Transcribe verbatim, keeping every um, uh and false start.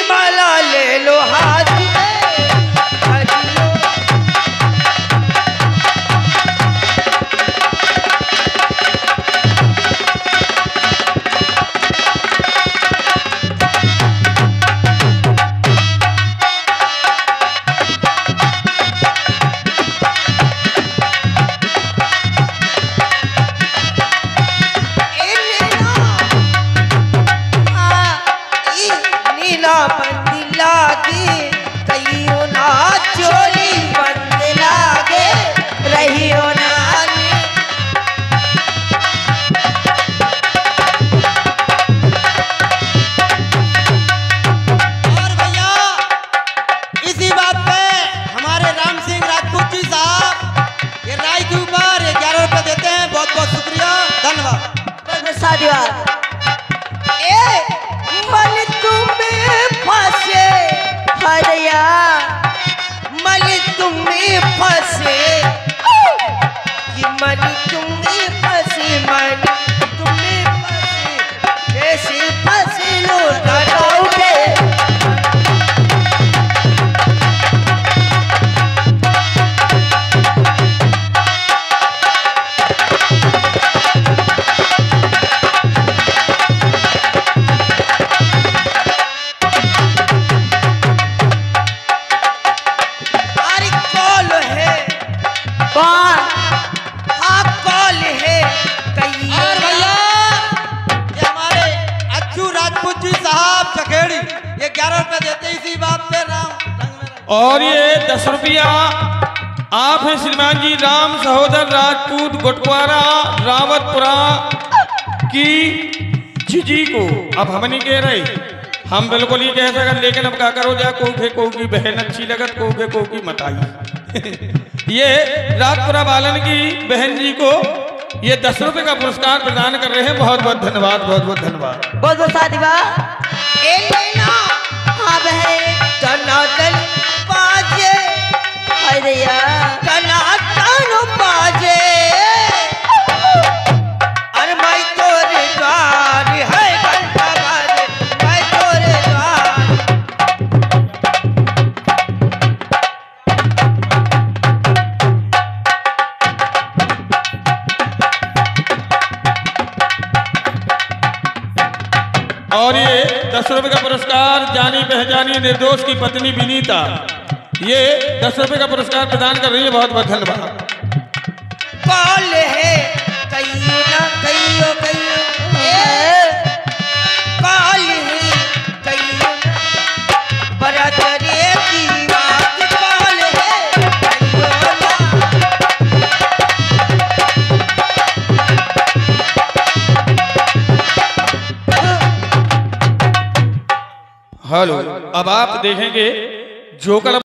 माला ले लो हाथ में। और ये दस रुपया आप हैं श्रीमान जी राम सहोदर राजपूत गोटवारा रावतपुरा की जीजी को। अब हम नहीं कह रहे, हम बिल्कुल ही कह सकते, लेकिन अब क्या करो जा, को को की बहन अच्छी लगत, को के को की मत आई। ये राजपुरा बालन की बहन जी को ये दस रुपए का पुरस्कार प्रदान कर रहे हैं। बहुत बहुत धन्यवाद, बहुत बहुत धन्यवाद, बहुत बहुत साधुवा। हाँ बहन टनाटन बाजे, अरे यार टनाटन बाजे, अरे मैं तोरे द्वार है घंटा बाजे, मैं तोरे द्वार। और ये दस रुपए का पुरस्कार जानी पहचानी निर्दोष की पत्नी विनीता, ये दस रुपए का पुरस्कार प्रदान कर रही है। बहुत बहुत धन्यवाद। कॉल है कईयो ना कईयो कईयो, कॉल है कईयो ना बरादरी की बात, कॉल है कईयो ना। हेलो, अब आप देखेंगे जोकर